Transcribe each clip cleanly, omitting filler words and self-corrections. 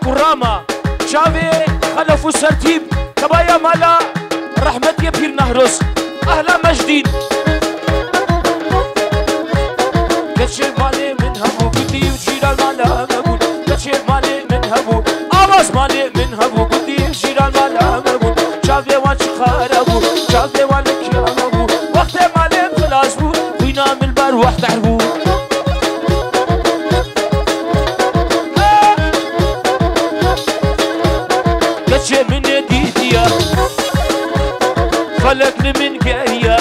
كراما شافي خلفوا سرتيب تبايا مالا رحمة يا بير نهرس أهلا مجدين كتشي مالي من هبو قدي وجيران مالا مبون كتشي مالي من هبو آواز مالي من هبو قدي وجيران مالا مبون شافي وان شخاربو شافي وان كيامبو وقت مالي خلاص بو وينا من البر وقت عربو كتشي من ديديا فلكني من قاريا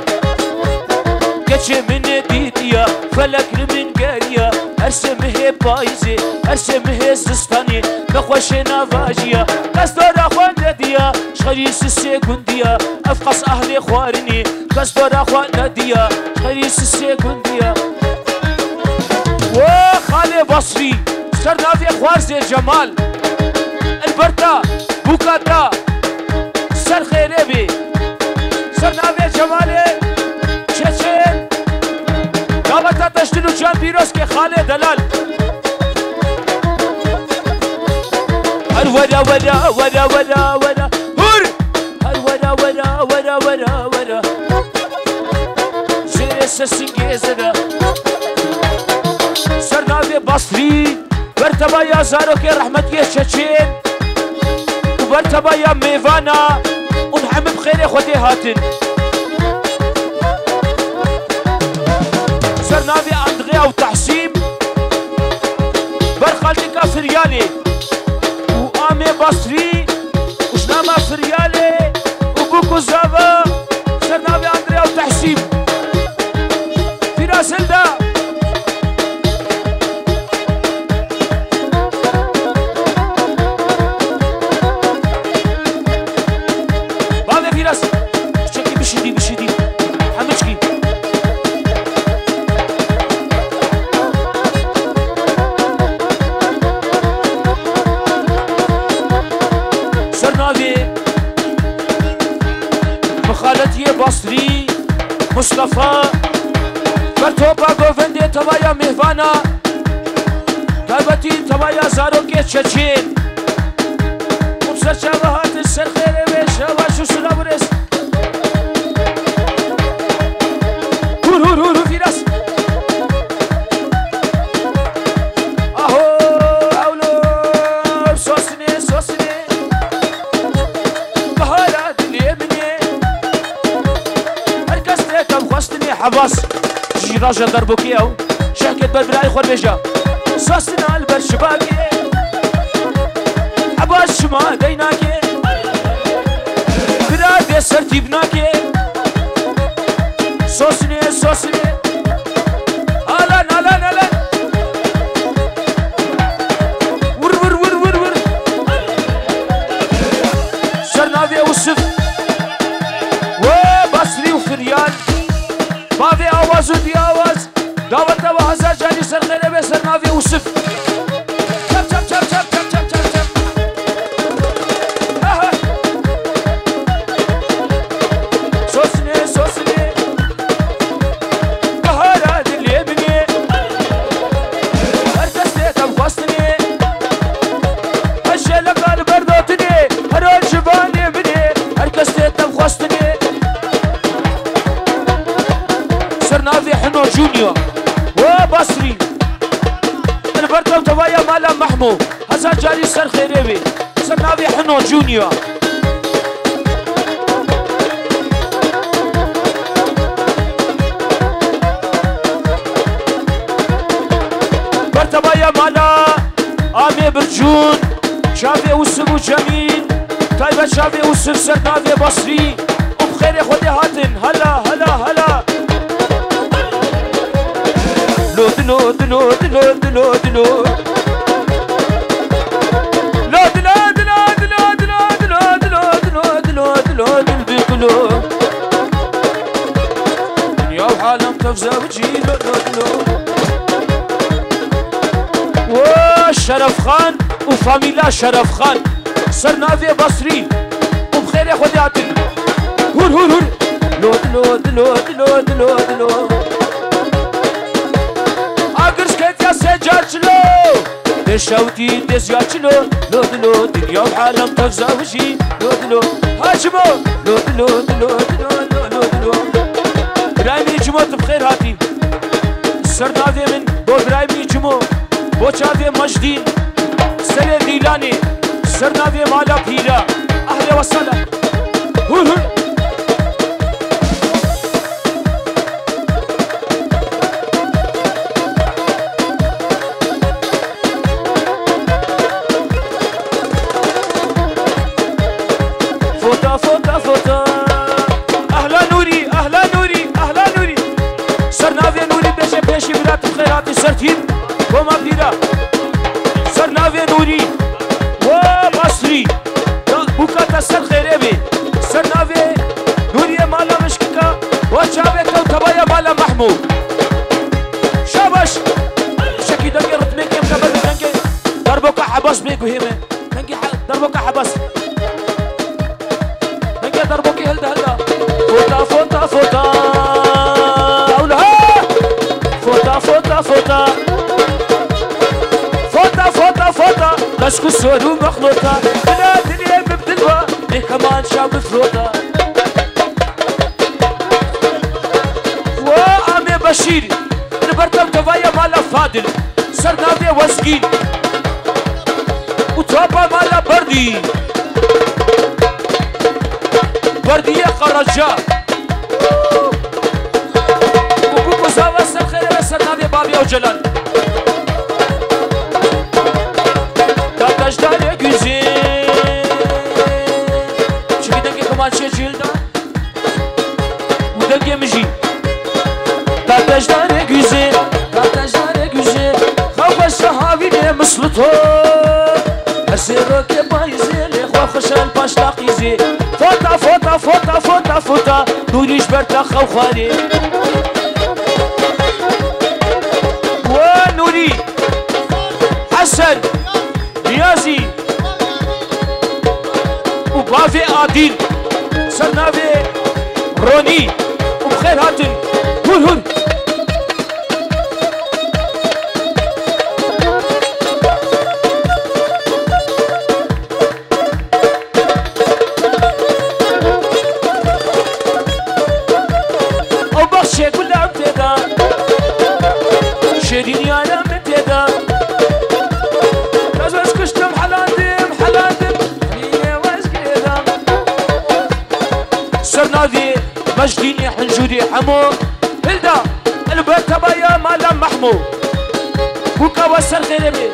كتشي من ديديا فلكني من قاريا ارسمه بايزي ارسمه زستاني نخوش نافاجيا قصدر اخوان نديا شخريس السيكونديا افقص اهلي خوارني قصدر اخوان نديا شخريس السيكونديا وخالي بصري سرنا في اخوار زي جمال البرتا بوكاتا سر خيري بي سرنا في جمالي شاشين دابتا تشتلو جان بيروس كي خالي دلال الودا ودا ودا ودا ودا هر الودا ودا ودا ودا ودا زير سسنجيزدا سرنا في بصري برتبا يا زاروكي رحمتي شاشين وبرتبا يا ميفانا ونحم بخير خدي هاتن سرنا في اندغيا وتحسيم برخالتي كافريالي وامي بصري وشناما فريالي وبوكو زافا سرنا في اندغيا وتحسيم في راس الدا بابي في راس شكي بشدي بشدي حمشكي مخالتي بصري مصطفى فرتوبا گوفندي تبايا مهوانا تابتي تبايا زاروكي تشتشين وبسر شبهات السر خيري بيشا وشو سلابرس هور هور هور في راس اهو اولو سوسني سوسني بهارات اليمني خوستني حباس جي راجا دربوكي او شحكت بالبلاي خور بيجا صاصنا البرشباكي حباس شما ديناكي براد سرتي بناكي صوصني صوصني الان الان الان ور ور ور ور ور سرنافي وصف وبصري وفريال بافي آواز و دي آواز دعوت و هزار جانی سر خیره به سر نافی اوصف چپ چپ چپ چپ چپ چپ چپ چپ سوسني سوسني بهارة دلی بني هر دستیتم خواستني هشه لقال بردوتني هر جبانی بني هر دستیتم خواستني نافي حنو جونيور وبصري البرتو تبايا مالا محمو هزار جاري سر خيريبي سر نافي حنو جونيور برتبايا مالا آمي برجون شافي وسبو جميل طيبة شافي وسب سر نافي بصري وبخير خدي هاتن هلا هلا هلا لود لود لود لود لود لود لود لود لود لود لود لود لود لود لود البيقلو دنيا وحالم تفزع وجي لود لود لود وشرف خان وفاميلا شرف خان سرنافي بصري وبخير يا خدي عتن هور هور هور لود لود لود لود لود لود اگرش که سجاد چلو دشوتي دزياتش لو لو دنيا وعالم تفزاوجي لو هاجمو لو برايمي جمو بخير هاتي سرناوي من بو برايمي جمو بو چاوي مجدين سر ديلاني سرناوي مالا بيرا اهلا وسهلا هول فوتا اهلا نوري سرناوي نوري بيشي بلاد بخيرات سرتين وما بيرا سرناوي نوري وبصري بوكاتا سر خيري سرناوي نوري مالا مشككا وشابك وتبايا مالا محمود شابش شكي دنجي رتميك يمكبر دنجي ضربوك حبس بيكو هيمه دنجي ضربوك حبس ضربوكي هلدا فوتا أولها فوتا كشكو سورو مخلوطة بلا دنيا ببدلوا ليه كمان شاب فروتا وعمي بشير نبرتم تبايا مالا فادل سرناوي وزقين وتوابا مالا بردي وردية خرجا وكوكو زاوة سر خير سرناوي بابي وجلال تاجدار güzel شوفي دنجي كمان شي جلدا ودنجي مجي تاجدار güzel خوف الشهاوي مسلطو أسيرك بايزي لإخوة خشان باش لاقيزي فوتا نوريش برتا خوخالي ونوري حسن نيازي وبافي عادل سرناوي روني وبخير هاتن هول شيرين يا انا متيدا لازم كشتم حلاندم هي واسكيدا سرناوي مجديني حنجوري حمو هلدا البيت تبايا مالا محمو بوكا وسر غيري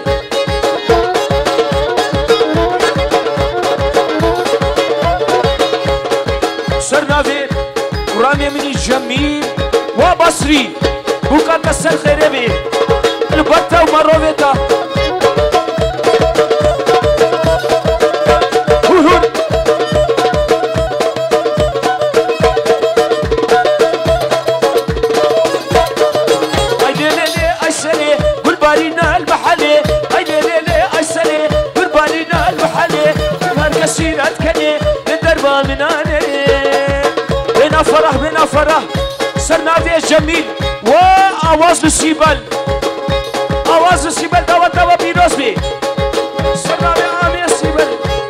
سرناوي ورامي مني جميل وبصري بوكا تسر خيري البطة ومروفيتا هون اي ليلي اي سني قول بالينا المحلي اي ليلي اي سني قول بالينا المحلي هر كسيرات كني للدربة من اني بنا فرح سرناوي جميل وآواز السيبل دوا بيروز بي سرناوي عامي السيبل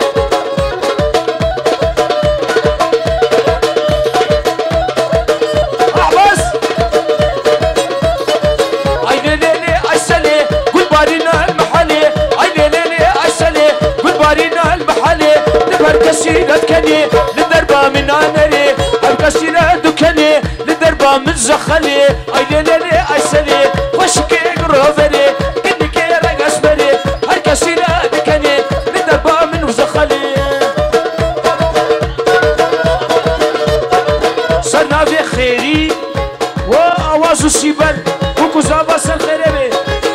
أحبس أي ليلي أي سلي قول بارينا المحلي أي ليلي أي سلي قول بارينا المحلي نبهر كسيرة كني للدربة من انري هر كسيرة دكني للدربة من زخلي أي ليلي أي سلي وشكي قروفري كنكي رقص بري هر كسيرة دكني للدربة من وزخلي سرناوي خيري وآواز السيبل وكوزابا سر خيري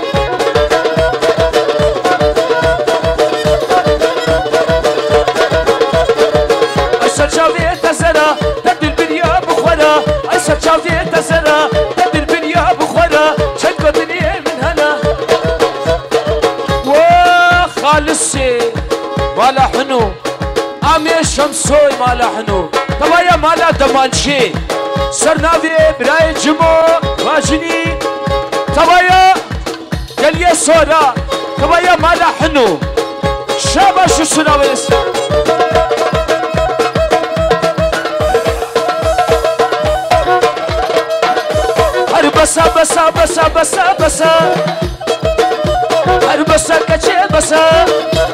سرچاوي تزرا تبدل بنيا بخورا اي سرچاوي تزرا تبدل بنيا بخورا شنكو دنيا من هنا وخالصي مالا حنو عمي شمسوي مالا حنو طبايا مالا دمانشي سرناوي براي جمو واجني طبايا قليا سورا كبايا مالا حنو شاباش السناويس هر بسا بسا بسا بسا بسا هر بسا كچه بسا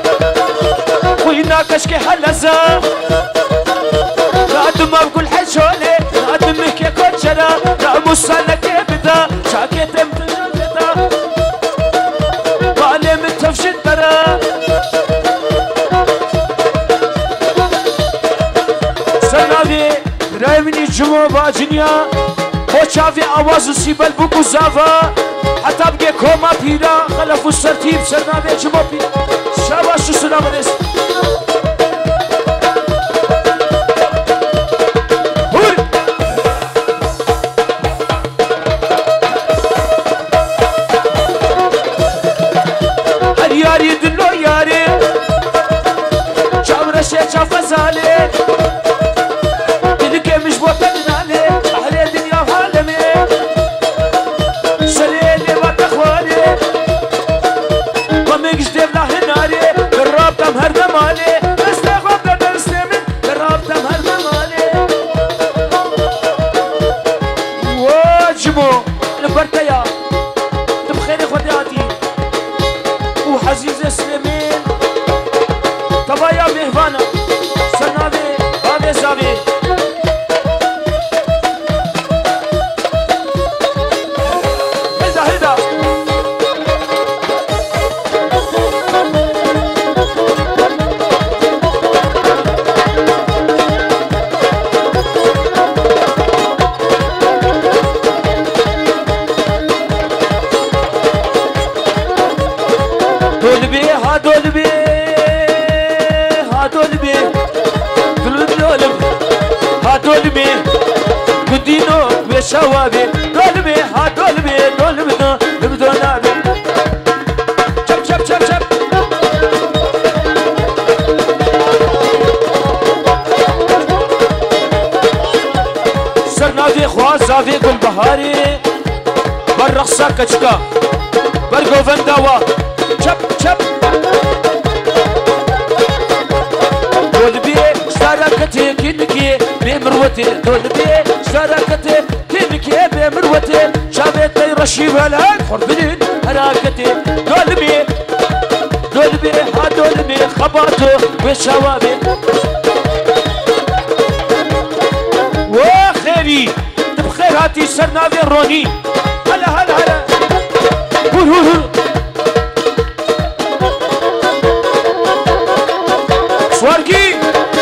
خوينا كشكي حلزا رادم بقول حجولي رادم مكي كوتشرا رامو سالك بدا شاكيت متنفدا بالي متفشد برا سنابي رايمني جمو باجنيا خوشافي آوازو سيبل بوكو زافا حتى بقى كوما بيرا خلفو السرتيب سنابي جمو بيرا شاباشو سنابي ياري دلو ياري شامرة شيخ فزالي دلك مش بوطنالي أحلى دنيا وعالمي سليلي وتخوالي وميقش دبلا هناري بالرابطة مهردة مالي استغفر ده نستمن بالرابطة مهردة مالي واجمو البرتيا تبخير اخواتي وحزيز سليمين كبايا مهوانا سنابي بابي زابي هيدا هيدا دولبي هادولبي هادولبي دولب هادولبي قدينو بشوابي دولبي هادولبي دولب دولبي شب شب شب شب سرنادي خوازافي قل بهاري برقصة كشكا برقو فندوا شب شب دولبي اشتراكتي كينكي بمروتي دولبي اشتراكتي كينكي بمروتي شابتي رشيب هلاك خربلين هراكتي دولبي دولبي هادولبي خباتو وشوابي وخيري بخير هاتي سرنافي الروني هلا هلا هلا هول هول هول سواركي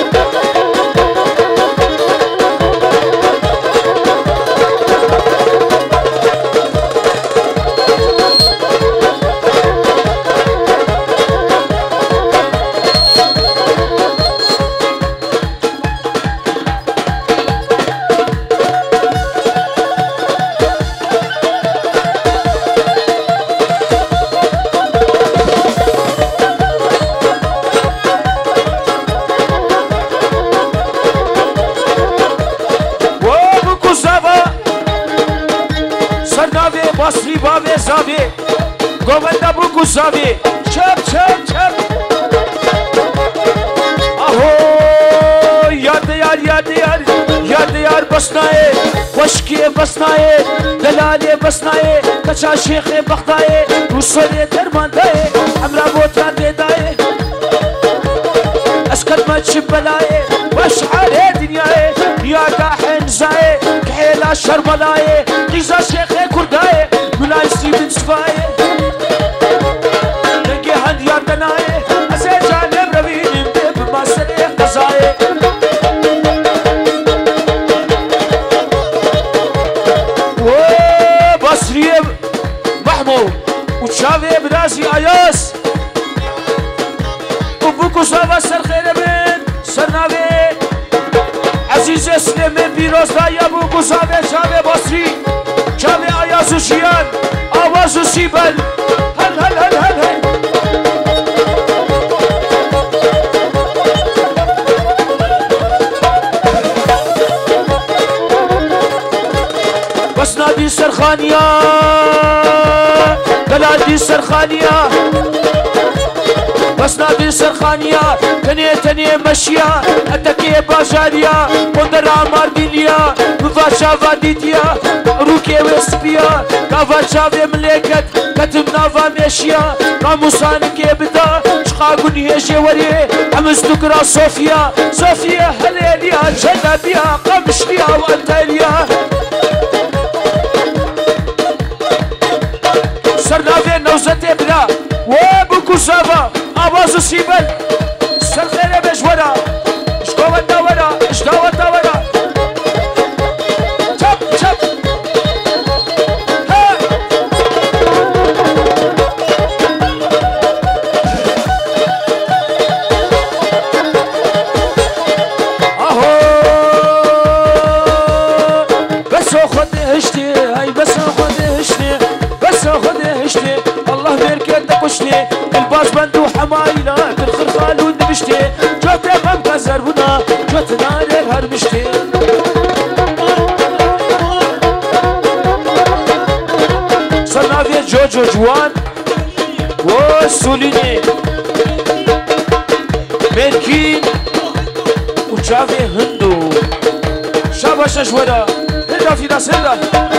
باسری بابی زاوی گووندا بوکو زاوی چپ چپ چپ آهو یاد یار یاد یار یاد یار بسنائے خشکی بسنائے دلالی بسنائے کچا شیخ بختائے رسول درماندائے امرا بوتران دیدائے اسکت مچ بلائے واشعال دنیائے یا کاحن زائے کحیلا شربلائے قیزا شیخ کردائے ملايسي من صفاية لقي هند يا دناية أزي جانب ربيني مدب ما سريح قزاية وبصرية محمود وتشافي براسي آياس وبوكو صافا سر خير بين سرناوي عزيز سليمان بيروز دايا بوكو صافي شافي بصري شافي آياس وشيان آواز وسيبل هل هل هل هل هل بس نادي سرخانية دلال دي سرخانية بس نادي سرخانيا تني مشيا أتكي باجاريا وندر عمار ديليا مفاشا فاديتيا روكي وسبيا كافا شافي ملكت كتب نافا مشيا قاموسانك يبدا شقاقون هيجي وريه عمستكرا صوفيا هليليا جنبيا قمشليا وانتاليا سرنافي نوزتي بلا وابوكو سافا آواز سيبل سرخيري بجورا اشكوة داورا اشتاوة داورا چپ الله بيركت تقشتي الباس بندو حماينا بالخرخال ونبشتي جوت غم كزربنا جوت نار هرمشتي صرنا في جوجو جوان وسوليني ميركين وشافي هندو شاباش شورا هدا في ناس هدا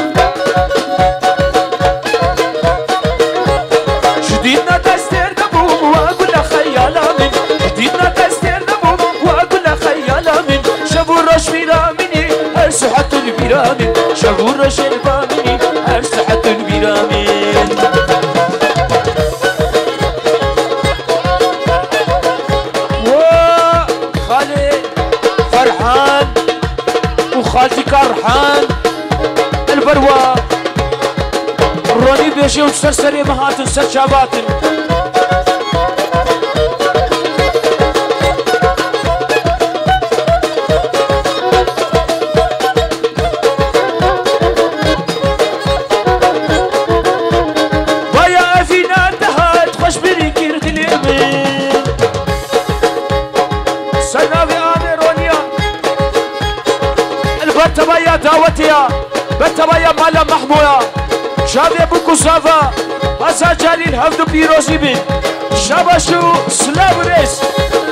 جديدنا تستير دبوم واقول خيالا من جديدنا تستير دبوم واقول خيالا من شبورش بيرامني هر سحة البيرامن شبورش البامني هر سحة البيرامن وخالي فرحان وخالتي كرحان البروا روني بيجي وتسرسري مهاتن سرشاباتن بايا فينا انتهت خوش بريكير دليمين سناوي آمي رونيا البت بايا داوتيا بت بايا مالا محمويا شابي بوكو صافا هسا جالي الهفدو بيروزي بين شاباشو سلاوريس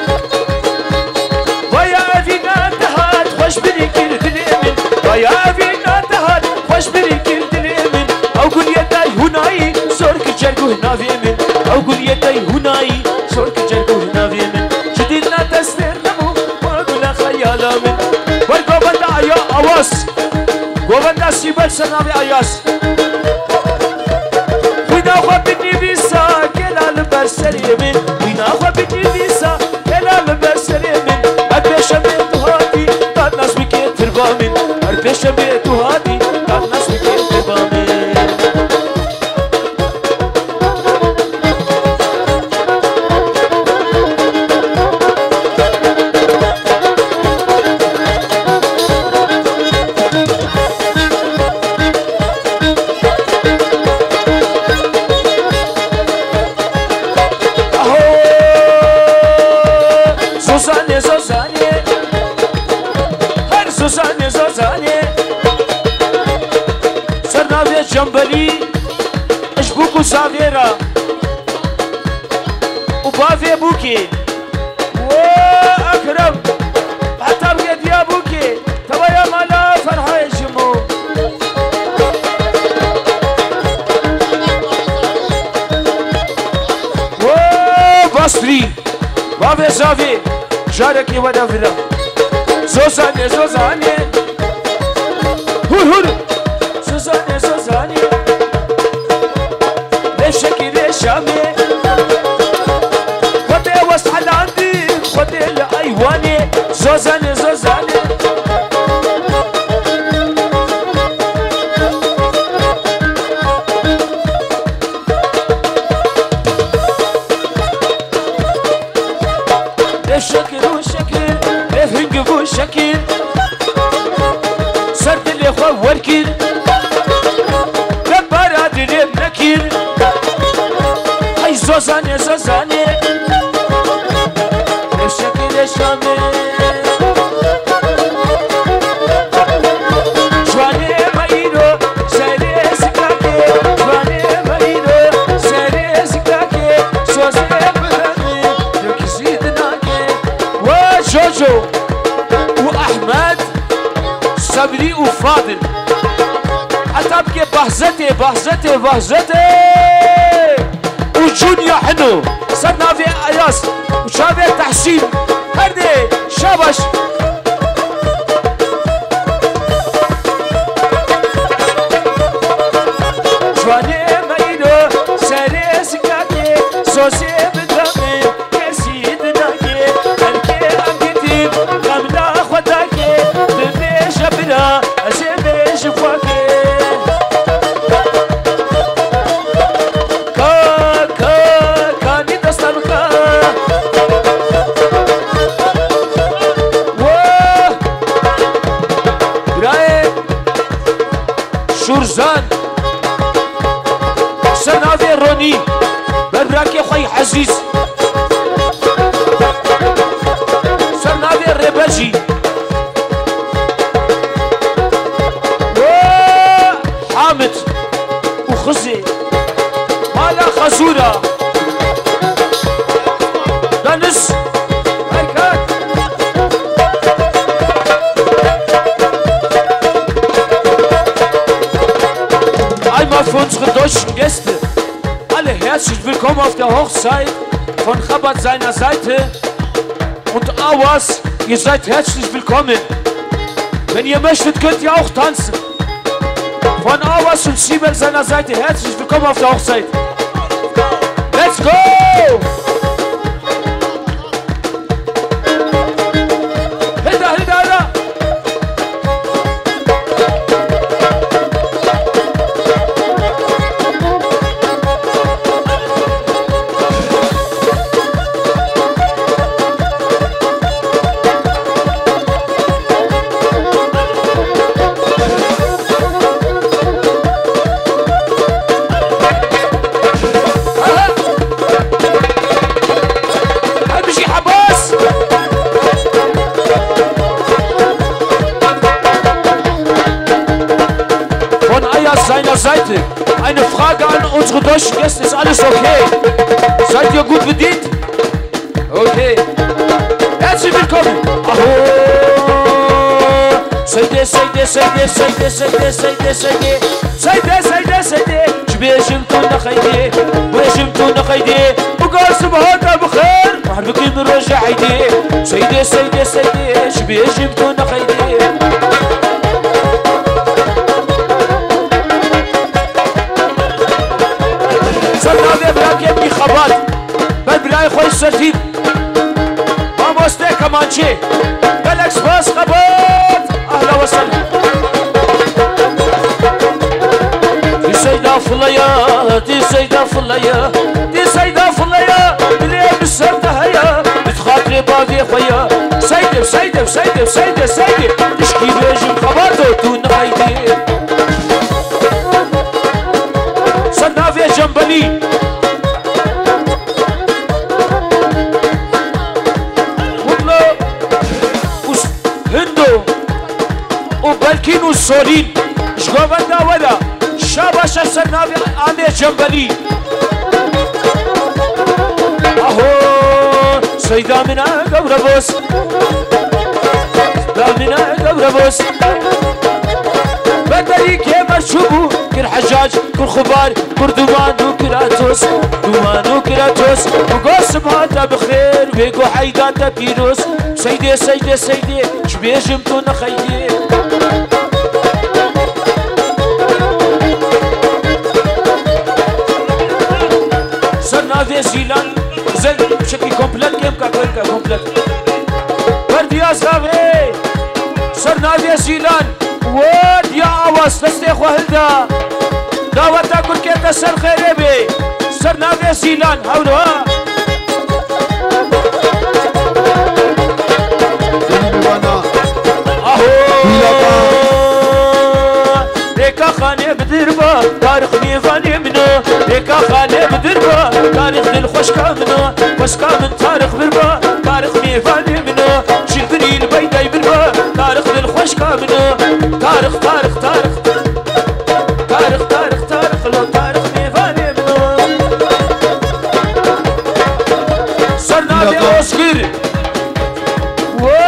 ويا فينا انتهت خوش بريكير دليمن ويا فينا انتهت خوش بريكير دليمن او قل يداي هناي سورك جرقو هنا فيمن او قل يداي هناي سورك جرقو هنا فيمن جديدنا تستير نمو واقول خيالا من ورقو بندا ايا اواس قوبندا سيبل سنابي اياس برسريمن وين اخو بدي فيسا كلام برسريمن اربش بيت هادي قد ناس بكيت تربامن اربش بيت هادي قد ناس بكيت تربامن جنبلي اشبوكو سافيرا وبافي بوكي واكرم حتى بقيت يا بوكي تبا يا مالا فرحة يشمو وباستري بافي سافي شاركي ودافرا زوزاني هور زوزاني شكل شامي ودي وصل عندي ودي الايواني زوزاني شكل افهنقبو شكل صرت اللي خو وركل كبارات اللي بنكل هاي زوزاني الشكل شامي جواني ماينو ساري سكاكي جواني ماينو ساري سكاكي سوزي برامي جوجو وأحمد صبري وفاضل حتى بكي بهزتي وجونيا حنو صرنا في اياس وشافي تحسين هردي شابش جواني مايلو ساري سكاكي سوسي بدمي كسيد ناكي هلكي انكتيب غمدا خداكي بمي جبنا ازيمي جفاكي شورزان سنافي روني براكي خوي عزيز سنافي الرباجي حامد وخزي مالا خزورة دانس هركات Einmal für unsere deutschen Gäste. Alle herzlich willkommen auf der Hochzeit von Chabad seiner Seite und Awas. Ihr seid herzlich willkommen. Wenn ihr möchtet, könnt ihr auch tanzen. Von Awas und Sibel seiner Seite herzlich willkommen auf der Hochzeit. Let's go! Seiner Seite. Eine Frage an unsere deutschen Gäste, ist alles okay? Seid ihr gut bedient? Okay. Herzlich willkommen. Aho. Seide. جبيجمتونا خيدي وجمتونا خيدي وقاسم هذا بخير محربكين نرجع عيدي سيدي جبيجمتونا خيدي صرنا في براك يبني خبات بالبلاي خوي السرتين ماموستي كمانشي بالاكس باس خبات اهلا وسهلا دي سيدة فليا اللي بسرتها هيا بتخاطري باقي خويا سيدة تشكي بيجم خباتو تون خيدي صرنا في جنبلي والله هندو وبالكين والسولين شقوبنا ولا شاباش صرنا في عامي جنبلي اهو سيدا منا قبربوس بدري كيما تشوفوا كل حجاج كل خبار كل دومان وكراتوس وقاسم هذا بخير ويقو حيداتا بيروس سيدي شبيجمتونا خيدي صرنا في زيلان زين بشكل كومبلت كيمكا كومبلت برد يا صافي صرنا في زيلان واد يا عواص تستيخ وهلدا دعوة تاكل كيتا سر خيريبي صرنا في زيلان هولوها ريكا خاني بدربا تاريخ ميفاني منو ريكا خاني بدربا تاريخ للخوش كامنو خوش كامن تاريخ بربا تاريخ ميفاني منو شلبني البيداي بربا تاريخ للخوش كامنو تاريخ لو تاريخ ميفاني منو صرنا في اوسكر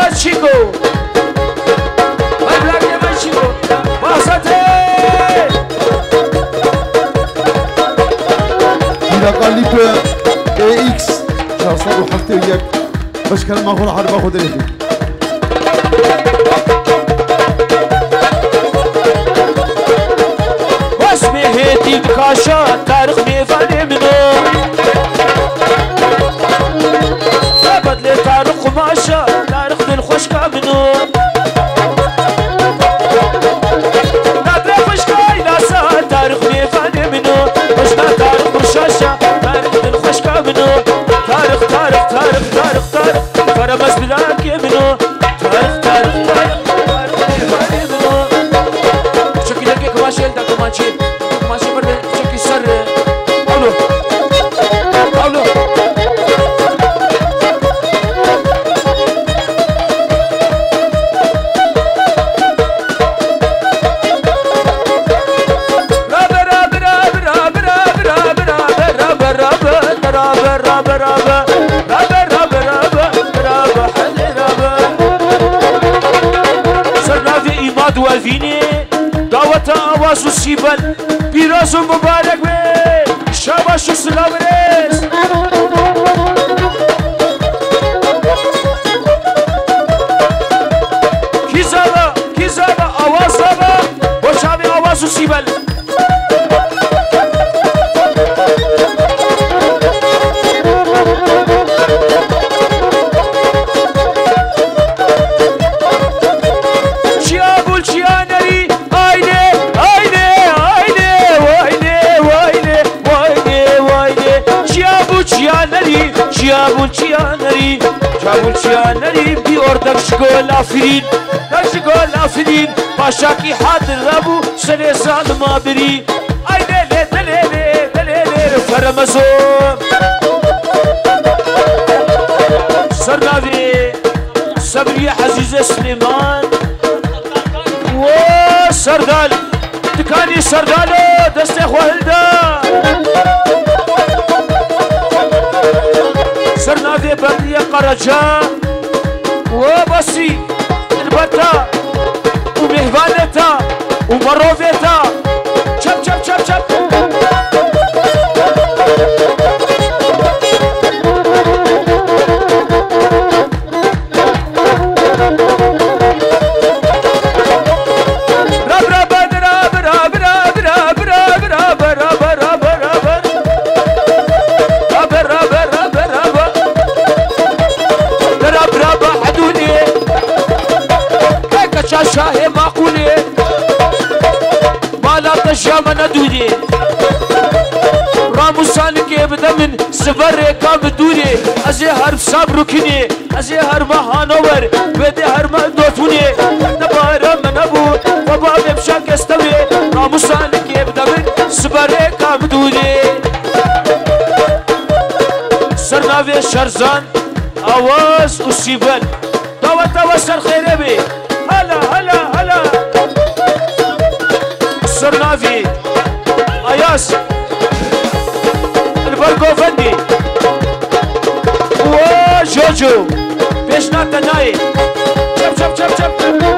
كلمة أخرى حرب أخذ لك واسمي هيتي بكاشا تاريخ ميفاني منو ثبت لي تاريخ قماشا تاريخ دل خوشكا منو نادري خوشكا يناسا تاريخ ميفاني منو وشنا تاريخ برشاشا تاريخ دل خوشكا منو تاريخ تاريخ تاريخ تاريخ تاريخ فرمز بلاكي منو تاريخ تاريخ تاريخ تاريخ ميفاني منو شكي لكي كماشي يلتا كماشي ماشي برد شكي سر باولو باولو والفيني دعوة آواز السيبل بيراز مبارك بي شاباش السلام ريس كيزابا آواز دابا وشابي آواز السيبل جابول چیانری بی اردک شگول آفرین در شگول آفرین پاشاکی حاضر رابو سر سال ما بری ای دلی دلی دلی فرمزو سرناوی صبری عزیز سلیمان و سردال دکانی سردالو دست خوالدا سرناوي بردية قرجا وبسي البتا ومهفانتا ومروفيتا شب شب شب شب شاهي معقولي ما لا تشام ندودي راموسانك يبدا من سفر كام دوري ازي هرب صبر كني ازي هرب هانوور بدي هرب دوتوني دبارة من ابو وباب بشاك استوي راموسانك يبدا من سفر كام دوري سرناوي شرزان آواز وسيبل توا توا سر خيري بي هلا هلا هلا السرنافي اياس البرقو فندي وجوجو بيشنا تناي شب شب شب شب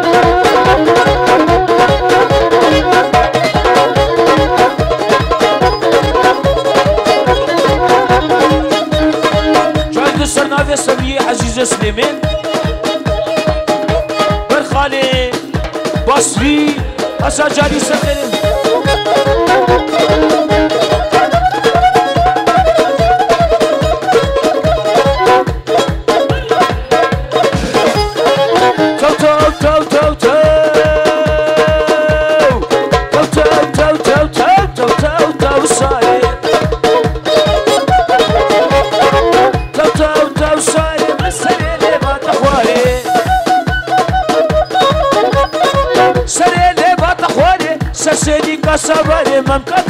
جايد السرنافي السمية عزيزة سليمان برخالي بصري هسا جاري سخيرين تو تو تو تو تو تو تو تو تو تو تو صاير تو تو تو صاير مسري لي ما تخواري سري لي بات خواري سسيدي كسباري ممكن